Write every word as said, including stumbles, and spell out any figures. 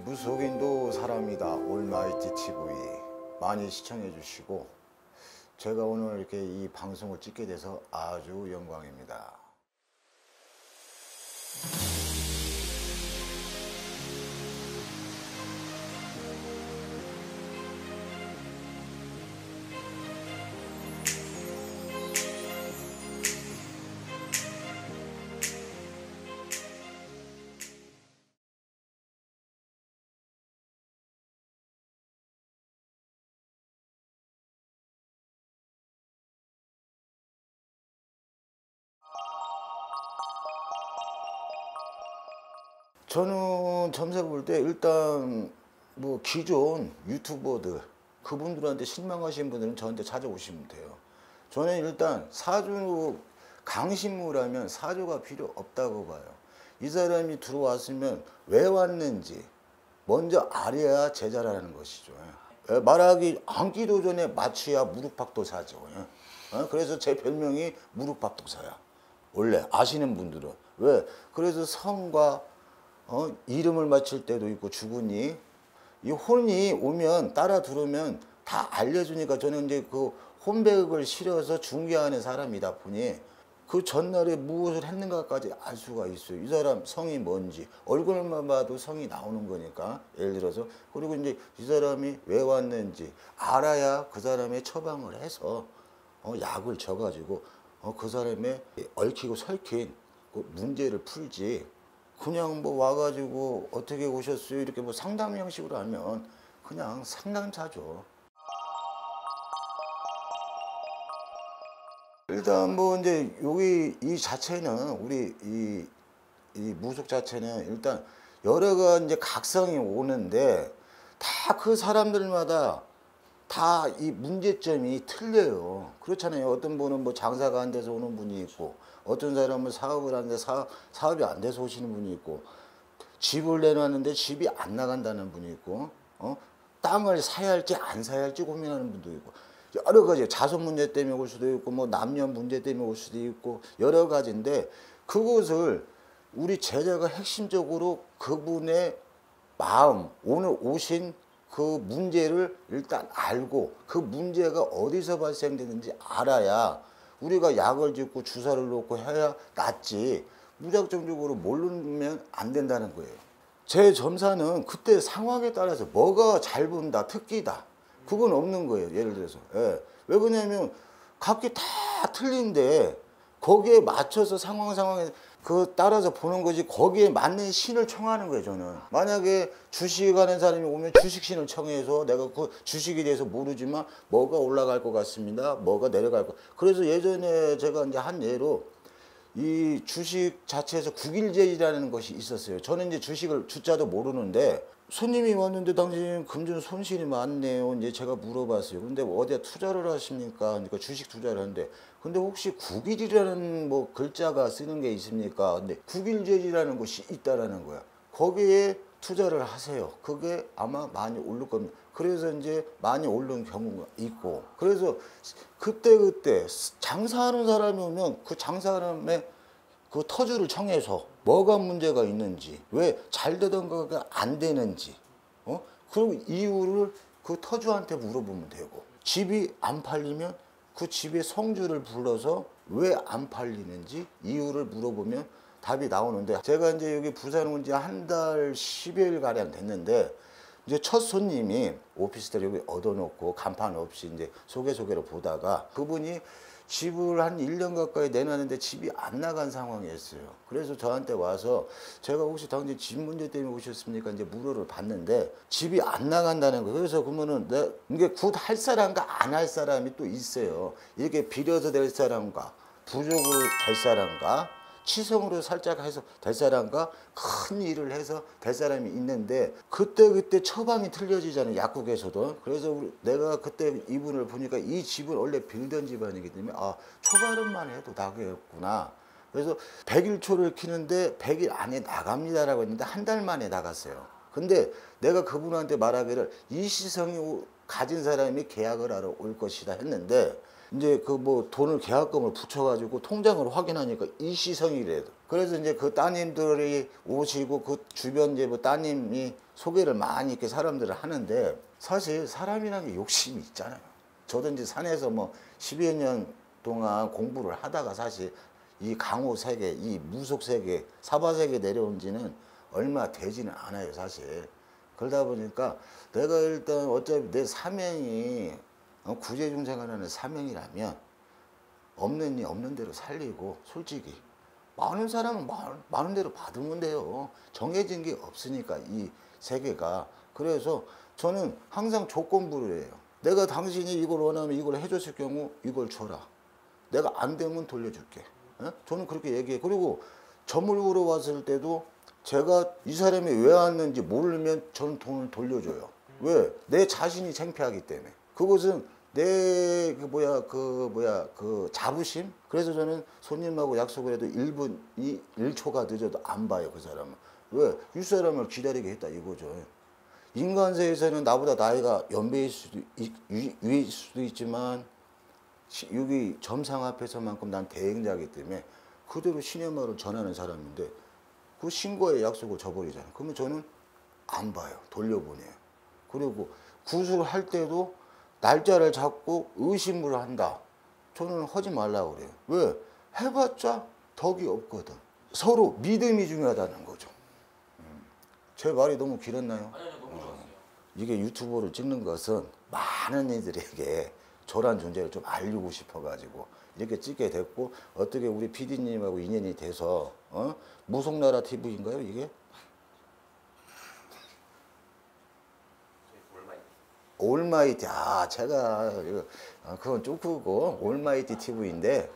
무속인도 사람이다 올마이티 티비 많이 시청해 주시고, 제가 오늘 이렇게 이 방송을 찍게 돼서 아주 영광입니다. 저는 점사 볼 때 일단 뭐 기존 유튜버들 그분들한테 실망하신 분들은 저한테 찾아오시면 돼요. 저는 일단 사주 강신무라면 사주가 필요 없다고 봐요. 이 사람이 들어왔으면 왜 왔는지 먼저 알아야 제자라는 것이죠. 말하기 앉기도 전에 마취야 무릎팍도사죠. 그래서 제 별명이 무릎팍도사야. 원래 아시는 분들은. 왜? 그래서 성과 어, 이름을 맞힐 때도 있고 주군이 이 혼이 오면 따라 들으면 다 알려주니까 저는 이제 그 혼백을 실어서 중개하는 사람이다 보니 그 전날에 무엇을 했는가까지 알 수가 있어요. 이 사람 성이 뭔지 얼굴만 봐도 성이 나오는 거니까. 예를 들어서 그리고 이제 이 사람이 왜 왔는지 알아야 그 사람의 처방을 해서 어, 약을 줘가지고 어, 그 사람의 얽히고 설킨 그 문제를 풀지. 그냥 뭐 와가지고 어떻게 오셨어요 이렇게 뭐 상담 형식으로 하면 그냥 상담사죠. 일단 뭐 이제 여기 이 자체는 우리 이, 이 무속 자체는 일단 여러가 이제 각성이 오는데 다 그 사람들마다 다 이 문제점이 틀려요. 그렇잖아요. 어떤 분은 뭐 장사가 안 돼서 오는 분이 있고, 어떤 사람은 사업을 하는데 사업, 사업이 안 돼서 오시는 분이 있고, 집을 내놨는데 집이 안 나간다는 분이 있고, 어? 땅을 사야 할지 안 사야 할지 고민하는 분도 있고, 여러 가지 자손 문제 때문에 올 수도 있고, 뭐 남녀 문제 때문에 올 수도 있고, 여러 가지인데 그것을 우리 제자가 핵심적으로 그분의 마음, 오늘 오신 그 문제를 일단 알고 그 문제가 어디서 발생되는지 알아야 우리가 약을 짓고 주사를 놓고 해야 낫지, 무작정적으로 모르면 안 된다는 거예요. 제 점사는 그때 상황에 따라서 뭐가 잘 본다, 특기다, 그건 없는 거예요. 예를 들어서. 예. 왜 그러냐면 각기 다 틀린데 거기에 맞춰서 상황 상황에 그 따라서 보는 거지, 거기에 맞는 신을 청하는 거예요. 저는 만약에 주식하는 사람이 오면 주식신을 청해서 내가 그 주식에 대해서 모르지만 뭐가 올라갈 것 같습니다, 뭐가 내려갈 것. 그래서 예전에 제가 이제 한 예로 이 주식 자체에서 국일제이라는 것이 있었어요. 저는 이제 주식을 주자도 모르는데 손님이 왔는데 당신 금전 손실이 많네요. 이제 제가 물어봤어요. 근데 어디에 투자를 하십니까? 그러니까 주식 투자를 하는데, 근데 혹시 국일이라는 뭐 글자가 쓰는 게 있습니까? 근데 국일제이라는 것이 있다라는 거야. 거기에 투자를 하세요. 그게 아마 많이 오를 겁니다. 그래서 이제 많이 오른 경우가 있고, 그래서 그때그때 장사하는 사람이 오면 그 장사하는 그 터주를 청해서 뭐가 문제가 있는지, 왜 잘 되던 거가 안 되는지, 어? 그리고 이유를 그 터주한테 물어보면 되고, 집이 안 팔리면 그 집의 성주를 불러서 왜 안 팔리는지 이유를 물어보면 답이 나오는데, 제가 이제 여기 부산 온 지 한 달 십여일 가량 됐는데 이제 첫 손님이 오피스텔 여기 얻어놓고 간판 없이 이제 소개 소개로 보다가 그분이 집을 한 일 년 가까이 내놨는데 집이 안 나간 상황이었어요. 그래서 저한테 와서 제가 혹시 당신 집 문제 때문에 오셨습니까? 이제 물어를 봤는데 집이 안 나간다는 거예요. 그래서 그러면은 내 이게 굿 할 사람과 안 할 사람이 또 있어요. 이렇게 빌어서 될 사람과 부족으로 될 사람과 치성으로 살짝 해서 될 사람과 큰 일을 해서 될 사람이 있는데 그때 그때 처방이 틀려지잖아요. 약국에서도. 그래서 우리 내가 그때 이분을 보니까 이 집은 원래 빌던 집안이기 때문에 아, 초발음만 해도 나겠구나. 그래서 백일 초를 키는데 백일 안에 나갑니다라고 했는데 한 달 만에 나갔어요. 근데 내가 그분한테 말하기를 이 시성이 가진 사람이 계약을 하러 올 것이다 했는데 이제 그 뭐 돈을 계약금을 붙여가지고 통장을 확인하니까 일시성이래도. 그래서 이제 그 따님들이 오시고 그 주변 이제 뭐 따님이 소개를 많이 이렇게 사람들을 하는데 사실 사람이라는 게 욕심이 있잖아요. 저도 이제 산에서 뭐 십여 년 동안 공부를 하다가 사실 이 강호 세계, 이 무속 세계, 사바 세계 내려온 지는 얼마 되지는 않아요, 사실. 그러다 보니까 내가 일단 어차피 내 사명이 구제중생하는 사명이라면 없는 이 없는 대로 살리고 솔직히 많은 사람은 많은, 많은 대로 받으면 돼요. 정해진 게 없으니까 이 세계가. 그래서 저는 항상 조건부를 해요. 내가 당신이 이걸 원하면 이걸 해줬을 경우 이걸 줘라. 내가 안 되면 돌려줄게. 에? 저는 그렇게 얘기해. 그리고 점을 보러 왔을 때도 제가 이 사람이 왜 왔는지 모르면 저는 돈을 돌려줘요. 왜? 내 자신이 창피하기 때문에. 그것은 내 그 뭐야 그 뭐야 그 자부심. 그래서 저는 손님하고 약속을 해도 일 분 이 일 초가 늦어도 안 봐요, 그 사람은. 왜? 윗사람을 기다리게 했다 이거죠. 인간세에서는 나보다 나이가 연배일 수도 있, 위일 수도 있지만 여기 점상 앞에서만큼 난 대행자이기 때문에 그대로 신의 말을 전하는 사람인데 그 신과의 약속을 저버리잖아요. 그러면 저는 안 봐요. 돌려보내요. 그리고 구술할 때도 날짜를 잡고 의심을 한다. 저는 하지 말라고 그래요. 왜? 해봤자 덕이 없거든. 서로 믿음이 중요하다는 거죠. 제 말이 너무 길었나요? 아니요, 너무 좋았어요. 어, 이게 유튜브를 찍는 것은 많은 이들에게 저란 존재를 좀 알리고 싶어가지고 이렇게 찍게 됐고 어떻게 우리 피디님하고 인연이 돼서 어? 무속나라 티비인가요 이게? 올마이티. 아 제가 이거 아, 그건 쪼크고 올마이티 티비인데